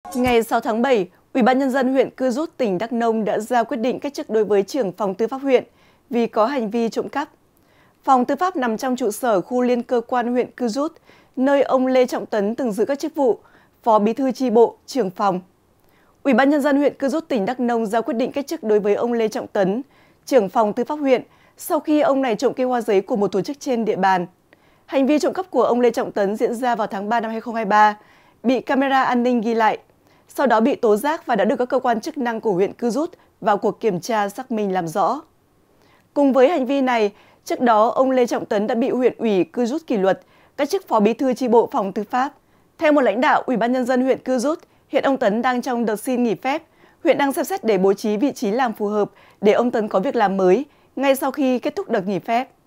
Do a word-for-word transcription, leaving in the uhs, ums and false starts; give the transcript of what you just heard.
Ngày sáu tháng bảy, Ủy ban Nhân dân huyện Cư Rút, tỉnh Đắk Nông đã ra quyết định cách chức đối với trưởng phòng tư pháp huyện vì có hành vi trộm cắp. Phòng tư pháp nằm trong trụ sở khu liên cơ quan huyện Cư Rút, nơi ông Lê Trọng Tấn từng giữ các chức vụ Phó Bí thư chi bộ, trưởng phòng. Ủy ban Nhân dân huyện Cư Rút, tỉnh Đắk Nông ra quyết định cách chức đối với ông Lê Trọng Tấn, trưởng phòng tư pháp huyện, sau khi ông này trộm cây hoa giấy của một tổ chức trên địa bàn. Hành vi trộm cắp của ông Lê Trọng Tấn diễn ra vào tháng ba năm hai nghìn không trăm hai mươi ba, bị camera an ninh ghi lại. Sau đó bị tố giác và đã được các cơ quan chức năng của huyện Cư Rút vào cuộc kiểm tra xác minh làm rõ. Cùng với hành vi này, trước đó ông Lê Trọng Tấn đã bị huyện ủy Cư Rút kỷ luật, các chức phó bí thư chi bộ phòng tư pháp. Theo một lãnh đạo Ủy ban Nhân dân huyện Cư Rút, hiện ông Tấn đang trong đợt xin nghỉ phép. Huyện đang xem xét để bố trí vị trí làm phù hợp để ông Tấn có việc làm mới ngay sau khi kết thúc đợt nghỉ phép.